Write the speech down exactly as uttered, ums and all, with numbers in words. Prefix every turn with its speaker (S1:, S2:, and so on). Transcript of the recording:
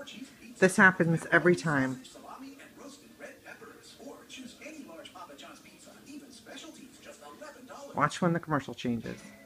S1: This happens every time. Watch when the commercial changes.